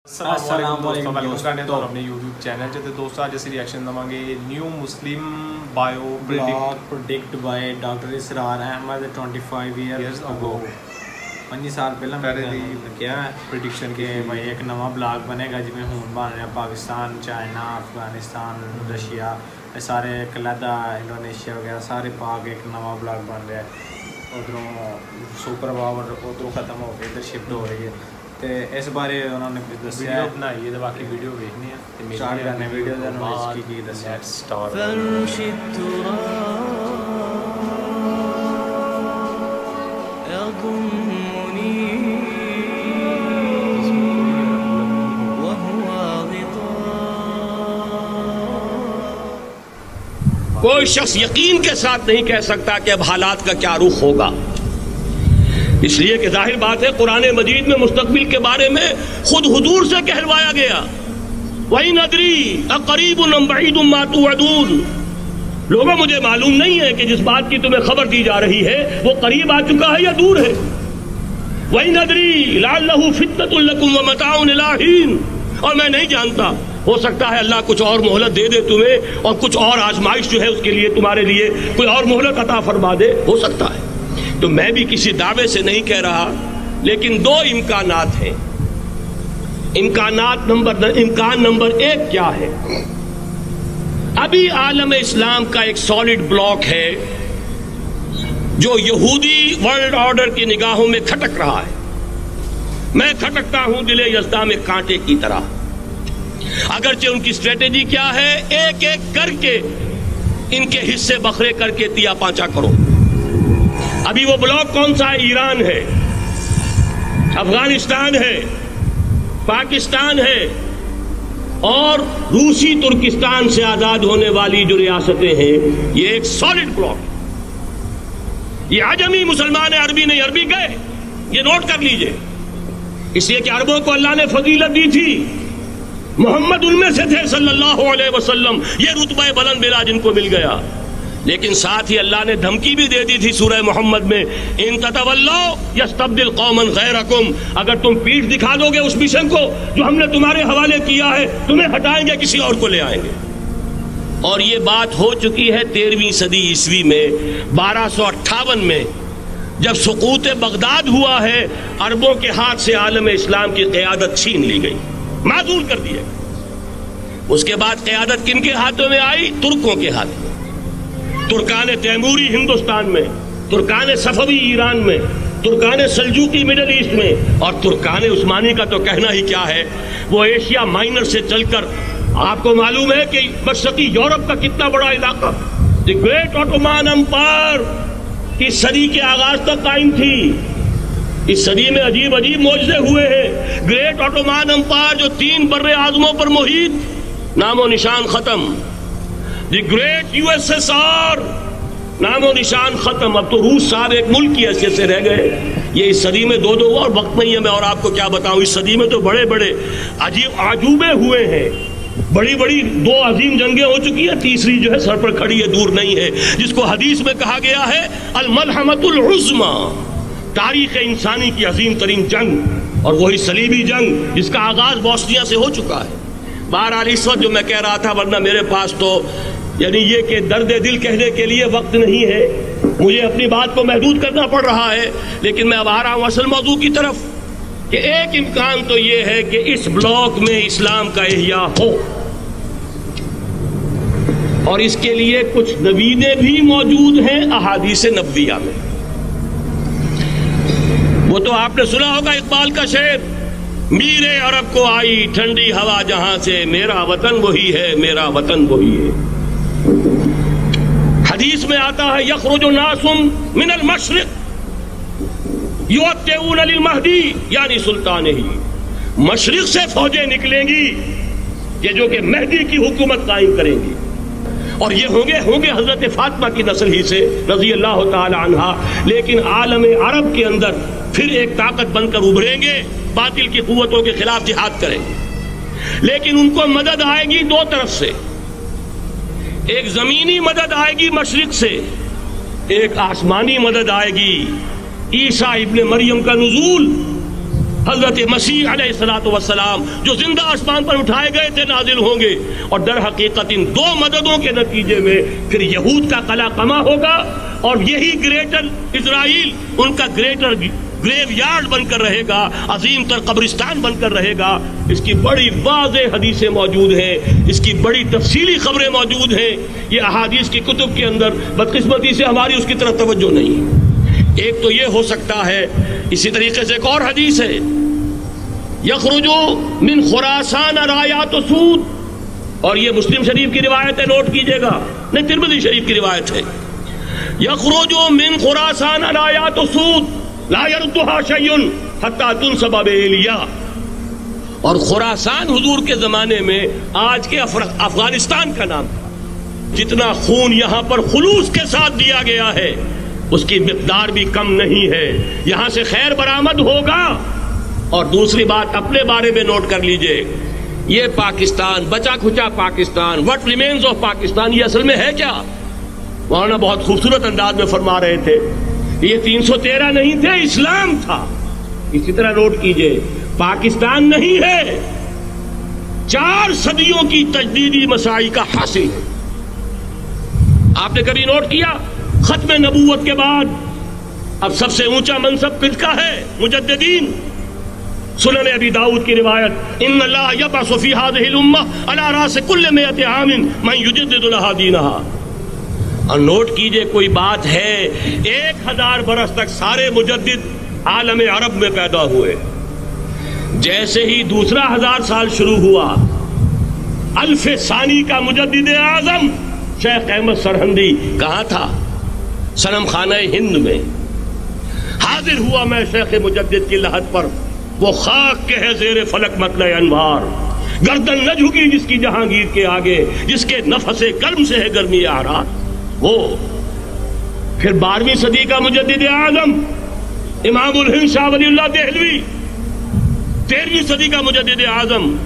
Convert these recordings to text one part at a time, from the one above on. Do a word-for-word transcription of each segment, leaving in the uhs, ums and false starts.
السلام علیکم دوستوں اپنے یوٹیوب چینل سے دوستوں اج اسی ریئیکشن دواں گے new Muslim bio product by doctor Israr Ahmed twenty five years ago پانچ سال پہلے میں کیا پریڈکشن کہ بھائی ایک نواں بلاگ بنے گا جی میں ہوں بن رہا پاکستان چائنا افغانستان رشیا سارے کلیدہ انڈونیشیا وغیرہ سارے پاک ایک نواں بلاگ بن رہا ہے ادھروں سپر پاور ادھروں ختم ہو کے ادھر شفٹ ہو رہی ہے تو اس بارے انہوں نے دسیا ویڈیو بنائی ہے باقی ویڈیو دیکھنی ہے اسٹارٹ کرنے ویڈیو دے انہوں نے کی کی دسیا سٹارٹ کوئی شخص یقین کے ساتھ نہیں کہہ سکتا کہ اب حالات کا کیا رخ ہوگا، اس لیے کہ ظاہر بات ہے قرآن مجید میں مستقبل کے بارے میں خود حضور سے کہلوایا گیا وَإِنْ أَدْرِي أَقَرِيبٌ أَمْ بَعِيدٌ مَا تُوعَدُونَ۔ لوگوں مجھے معلوم نہیں ہے کہ جس بات کی تمہیں خبر دی جا رہی ہے وہ قریب آ چکا ہے یا دور ہے۔ وَإِنْ أَدْرِي لَعَلَّهُ فِتْنَةٌ لَكُمْ وَمَتَاعٌ إِلَىٰ حِينٍ، اور میں نہیں جانتا، ہو سکتا ہے اللہ کچھ اور مہلت دے دے تمہیں اور کچھ اور آزمائش جو ہے اس کے لیے تمہارے لیے کوئی اور مہلت عطا فرما دے، ہو سکتا ہے۔ تو میں بھی کسی دعوے سے نہیں کہہ رہا، لیکن دو امکانات ہیں۔ امکانات نمبر امکان نمبر ایک کیا ہے؟ ابھی عالم اسلام کا ایک سالڈ بلاک ہے جو یہودی ورلڈ آرڈر کی نگاہوں میں کھٹک رہا ہے۔ میں کھٹکتا ہوں دل یزداں میں کانٹے کی طرح۔ اگرچہ ان کی اسٹریٹجی کیا ہے، ایک ایک کر کے ان کے حصے بکھرے کر کے تیا پانچا کرو۔ ابھی وہ بلاک کون سا ہے؟ ایران ہے، افغانستان ہے، پاکستان ہے اور روسی ترکستان سے آزاد ہونے والی جو ریاستیں ہیں، یہ ایک سالڈ بلاک۔ یہ عجمی مسلمان عربی نہیں، عربی گئے، یہ نوٹ کر لیجئے، اس لیے کہ عربوں کو اللہ نے فضیلت دی تھی، محمد ان میں سے تھے صلی اللہ علیہ وسلم، یہ رتبہ بلند ملا جن کو مل گیا۔ لیکن ساتھ ہی اللہ نے دھمکی بھی دے دی تھی سورہ محمد میں، ان تتولوا یستبدل قوما غیرکم، اگر تم پیٹھ دکھا دو گے اس مشن کو جو ہم نے تمہارے حوالے کیا ہے، تمہیں ہٹائیں گے، کسی اور کو لے آئیں گے۔ اور یہ بات ہو چکی ہے تیرہویں صدی عیسوی میں، بارہ سو اٹھاون میں جب سقوط بغداد ہوا ہے، عربوں کے ہاتھ سے عالم اسلام کی قیادت چھین لی گئی، معزول کر دیا۔ اس کے بعد قیادت کن کے ہاتھوں میں آئی؟ ترکوں کے ہاتھ میں۔ ترکان تیموری ہندوستان میں، ترکان صفوی ایران میں، ترکان سلجوقی مڈل ایسٹ میں، اور ترکان عثمانی کا تو کہنا ہی کیا ہے، وہ ایشیا مائنر سے چل کر آپ کو معلوم ہے کہ مشرقی یورپ کا کتنا بڑا علاقہ، دی گریٹ آٹومان امپائر کی صدی کے آغاز تک قائم تھی۔ اس صدی میں عجیب عجیب معجزے ہوئے ہیں۔ گریٹ آٹومان امپائر جو تین بر اعظموں پر محیط، نام و نشان ختم۔ The great U S S R, نام و نشان ختم۔ اب تو روس صاحب ایک ملک کی حیثیت سے رہ گئے۔ یہ اس صدی میں دو دو اور وقت نہیں ہے میں اور آپ کو کیا بتاؤں، اس صدی میں تو بڑے بڑے عجیب عجوبے ہوئے ہیں، بڑی بڑی دو عظیم جنگیں ہو چکی ہیں، تیسری جو ہے سر پر کھڑی ہے، دور نہیں ہے، جس کو حدیث میں کہا گیا ہے الملحمۃ العظمیٰ، تاریخ انسانی کی عظیم ترین جنگ، اور وہی صلیبی جنگ جس کا آغاز بوسنیا سے ہو چکا ہے۔ بہرحال اس وقت جو میں کہہ رہا تھا، ورنہ میرے پاس تو یعنی یہ کہ درد دل کہنے کے لیے وقت نہیں ہے، مجھے اپنی بات کو محدود کرنا پڑ رہا ہے، لیکن میں اب آ رہا ہوں اصل موضوع کی طرف کہ ایک امکان تو یہ ہے کہ اس بلاک میں اسلام کا احیاء ہو، اور اس کے لیے کچھ نویدیں بھی موجود ہیں احادیث نبویہ میں۔ وہ تو آپ نے سنا ہوگا اقبال کا شعر، میرے عرب کو آئی ٹھنڈی ہوا جہاں سے، میرا وطن وہی ہے، میرا وطن وہی ہے۔ حدیث میں آتا ہے یخرج ناس من المشرق یؤتون للمہدی یعنی سلطان ہی، مشرق سے فوجیں نکلیں گی یہ جو کہ مہدی کی حکومت قائم کریں گی، اور یہ ہوں گے ہوں گے حضرت فاطمہ کی نسل ہی سے رضی اللہ تعالی عنہا، لیکن عالم عرب کے اندر پھر ایک طاقت بن کر ابھریں گے، باطل کی قوتوں کے خلاف جہاد کریں گے، لیکن ان کو مدد آئے گی دو طرف سے، ایک زمینی مدد آئے گی مشرق سے، ایک آسمانی مدد آئے گی، عیسیٰ ابن مریم کا نزول، حضرت مسیح علیہ الصلوۃ والسلام جو زندہ آسمان پر اٹھائے گئے تھے نازل ہوں گے، اور در حقیقت ان دو مددوں کے نتیجے میں پھر یہود کا قلع قمع ہوگا، اور یہی گریٹر اسرائیل ان کا گریٹر گریو یارڈ بن کر رہے گا، عظیم تر قبرستان بن کر رہے گا۔ اس کی بڑی واضح حدیثیں موجود ہیں، اس کی بڑی تفصیلی خبریں موجود ہیں، یہ احادیث کی کتب کے اندر۔ بدقسمتی سے ہماری اس کی طرف توجہ نہیں۔ ایک تو یہ ہو سکتا ہے، اسی طریقے سے ایک اور حدیث ہے، یخرج من خراسان رایات سود، اور یہ مسلم شریف کی روایت ہے، نوٹ کیجئے گا، نہیں ترمذی شریف کی روایت ہے، یخرج من خراسان رایات سود لا یردها شیء حتی تنصب بإیلیا۔ اور خراسان حضور کے زمانے میں آج کے افغانستان کا نام، جتنا خون یہاں پر خلوص کے ساتھ دیا گیا ہے اس کی مقدار بھی کم نہیں ہے، یہاں سے خیر برآمد ہوگا۔ اور دوسری بات اپنے بارے میں نوٹ کر لیجئے، یہ پاکستان، بچا کھچا Pakistan, what remains of Pakistan, یہ اصل میں ہے کیا؟ مولانا بہت خوبصورت انداز میں فرما رہے تھے، یہ تین سو تیرہ نہیں تھے، اسلام تھا۔ اسی طرح نوٹ کیجئے، پاکستان نہیں ہے، چار صدیوں کی تجدیدی مساعی کا حاصل ہے۔ آپ نے کبھی نوٹ کیا ختم نبوت کے بعد اب سب سے اونچا منصب کس کا ہے؟ مجددین۔ سنن ابی داؤد کی روایت، ان اللہ یبعث فی هذه الامہ علی راس کل مئۃ عام من یجدد لها دینها۔ اور نوٹ کیجئے، کوئی بات ہے، ایک ہزار برس تک سارے مجدد عالم عرب میں پیدا ہوئے، جیسے ہی دوسرا ہزار سال شروع ہوا، الف ثانی کا مجدد اعظم شیخ احمد سرہندی کہاں تھا؟ صنم خانہ ہند میں حاضر ہوا۔ میں شیخ مجدد کی لحد پر، وہ خاک کے ہے زیر فلک مطلع انوار، گردن نہ جھکی جس کی جہانگیر کے آگے، جس کے نفس گرم سے ہے گرمی آرات۔ وہ پھر بارہویں صدی کا مجدد اعظم امام الہند شاہ ولی اللہ دہلوی، تیرہویں صدی کا مجدد اعظم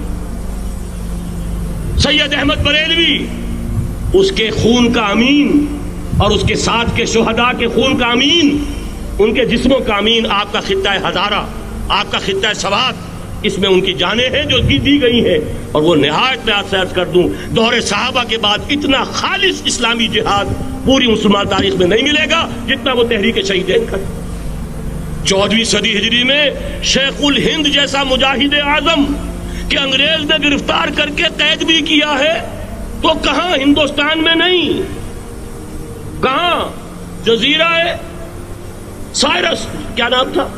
سید احمد بریلوی، اس کے خون کا امین اور اس کے ساتھ کے شہداء کے خون کا امین، ان کے جسموں کا امین، آپ کا خطہ ہزارہ، آپ کا خطہ سوات، اس میں ان کی جانیں ہیں جو دی گئی ہیں۔ اور وہ نہایت میں آپ سے عرض کر دوں، دور صحابہ کے بعد اتنا خالص اسلامی جہاد پوری مسلمان تاریخ میں نہیں ملے گا جتنا وہ تحریک شہیدین کا۔ چودہویں صدی ہجری میں شیخ الہند جیسا مجاہد اعظم کہ انگریز نے گرفتار کر کے قید بھی کیا ہے، تو کہاں؟ ہندوستان میں نہیں، کہاں؟ جزیرہ سائرس، کیا نام تھا؟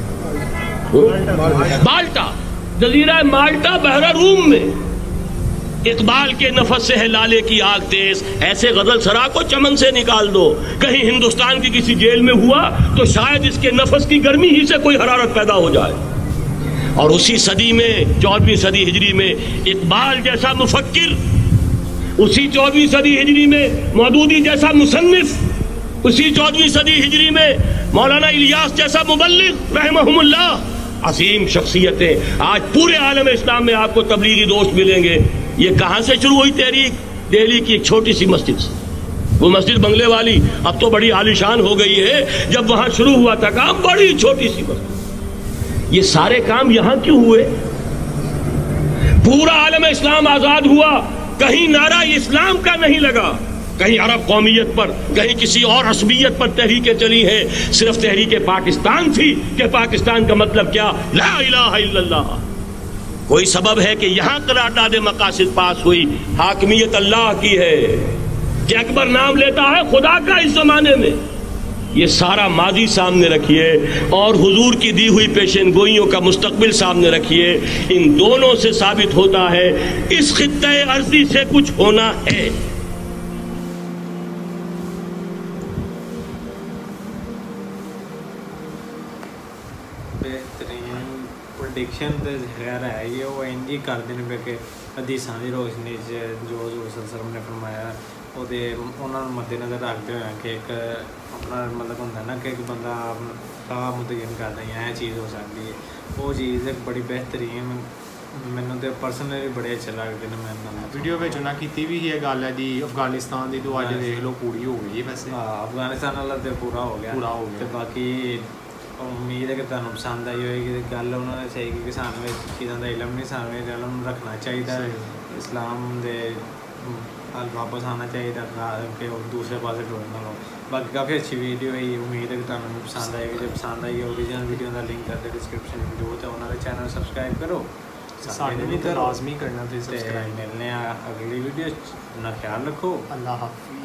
مالٹا، جزیرہ مالٹا بحر روم میں۔ اقبال کے نفس سے ہے لالے کی آگ تیز، ایسے غزل سرا کو چمن سے نکال دو۔ کہیں ہندوستان کی کسی جیل میں ہوا تو شاید اس کے نفس کی گرمی ہی سے کوئی حرارت پیدا ہو جائے۔ اور اسی صدی میں، چودہویں صدی ہجری میں، اقبال جیسا مفکر، اسی چودہویں صدی ہجری میں مودودی جیسا مصنف، اسی چودہویں صدی ہجری میں مولانا الیاس جیسا مبلغ رحمہم اللہ، عظیم شخصیتیں آج پورے عالم اسلام میں آپ کو تبلیغی دوست ملیں گے۔ یہ کہاں سے شروع ہوئی تحریک؟ دہلی کی ایک چھوٹی سی مسجد سے، وہ مسجد بنگلے والی اب تو بڑی عالیشان ہو گئی ہے، جب وہاں شروع ہوا تھا کام بڑی چھوٹی سی مسجد۔ یہ سارے کام یہاں کیوں ہوئے؟ پورا عالم اسلام آزاد ہوا، کہیں نعرہ اسلام کا نہیں لگا، کہیں عرب قومیت پر، کہیں کسی اور عصبیت پر تحریکیں چلی ہیں، صرف تحریک پاکستان تھی کہ پاکستان کا مطلب کیا؟ لا الہ الا اللہ۔ کوئی سبب ہے کہ یہاں قرارداد مقاصد پاس ہوئی، حاکمیت اللہ کی ہے، کہ اکبر نام لیتا ہے خدا کا اس زمانے میں۔ یہ سارا ماضی سامنے رکھیے اور حضور کی دی ہوئی پیشن گوئیوں کا مستقبل سامنے رکھیے، ان دونوں سے ثابت ہوتا ہے اس خطہ ارضی سے کچھ ہونا ہے۔ بہترین پروڈکشن تے خیر ہے یہ وہ انجی کر دین پہ کہ حدیثاں دی روشنی جو جو رسول صلی اللہ علیہ وسلم نے فرمایا وہ دے انہاں نوں مد نظر رکھتے ہوئے کہ ایک اپنا مطلب ہوندا نا کہ ایک بندہ کا متعین کردا ہے یہ چیز ہو سکتی ہے، وہ چیز ایک بڑی بہترین ਮੈਨੂੰ ਤੇ ਪਰਸਨਲੀ ਬੜੇ ਅੱਛੇ ਲੱਗਦੇ ਨੇ। ਮੈਂ ਵੀਡੀਓ ਵਿੱਚ ਉਹਨਾਂ ਕੀਤੀ ਵੀ ਇਹ ਗੱਲ ਹੈ ਜੀ ਅਫਗਾਨਿਸਤਾਨ ਦੀ, ਤੋਂ ਅੱਜ ਦੇਖ ਲਓ ਪੂਰੀ ਹੋ ਗਈ ਵੈਸੇ। ਹਾਂ, ਅਫਗਾਨਿਸਤਾਨ ਵਾਲਾ ਤੇ ਪੂਰਾ ਹੋ ਗਿਆ ਪੂਰਾ ਹੋ ਗਿਆ ਤੇ ਬਾਕੀ ਉਮੀਦ ਹੈ ਕਿ ਤੁਹਾਨੂੰ ਪਸੰਦ ਆਈ ਹੋਏਗੀ। ਤੇ ਗੱਲ ਉਹਨਾਂ ਨੇ ਸਹੀ ਕਿ ਸਾਨੂੰ ਇਸ ਚੀਜ਼ਾਂ ਦਾ ਇਲਮ ਨਹੀਂ, ਸਾਨੂੰ ਇਹ ਇਲਮ ਰੱਖਣਾ ਚਾਹੀਦਾ ਹੈ, ਇਸਲਾਮ ਦੇ ਵੱਲ ਵਾਪਸ ਆਉਣਾ ਚਾਹੀਦਾ ਕਿ ਉਹ ਦੂਸਰੇ ਪਾਸੇ ਟੁਰਨਾ ਲਓ। ਬਾਕੀ ਕਾਫੀ ਅੱਛੀ ਵੀਡੀਓ ਹੈ, ਉਮੀਦ ਹੈ ਕਿ ਤੁਹਾਨੂੰ ਪਸੰਦ ਆਏਗੀ। ਜੇ ਪਸੰਦ ਆਈ ਓਰੀਜਨਲ ਵੀਡੀਓ ਦਾ ਲਿੰਕ ਕਰਦੇ ਡਿਸਕ੍ਰਿਪਸ਼ਨ ਵਿੱਚ ਜੋ ਤੇ ਉਹਨਾਂ ਦੇ ਚੈਨਲ ਸਬਸਕ੍ਰਾਈਬ ਕਰੋ, ਸਾਡੇ ਵੀ ਲਾਜ਼ਮੀ ਕਰਨਾ ਤੁਸੀਂ ਸਬਸਕ੍ਰਾਈਬ। ਮਿਲਨੇ ਆ ਅਗਲੀ ਵੀਡੀਓ 'ਚ। ਆਪਣਾ ਖਿਆਲ ਰੱਖੋ। ਅੱਲਾਹ ਹਾਫਿਜ਼।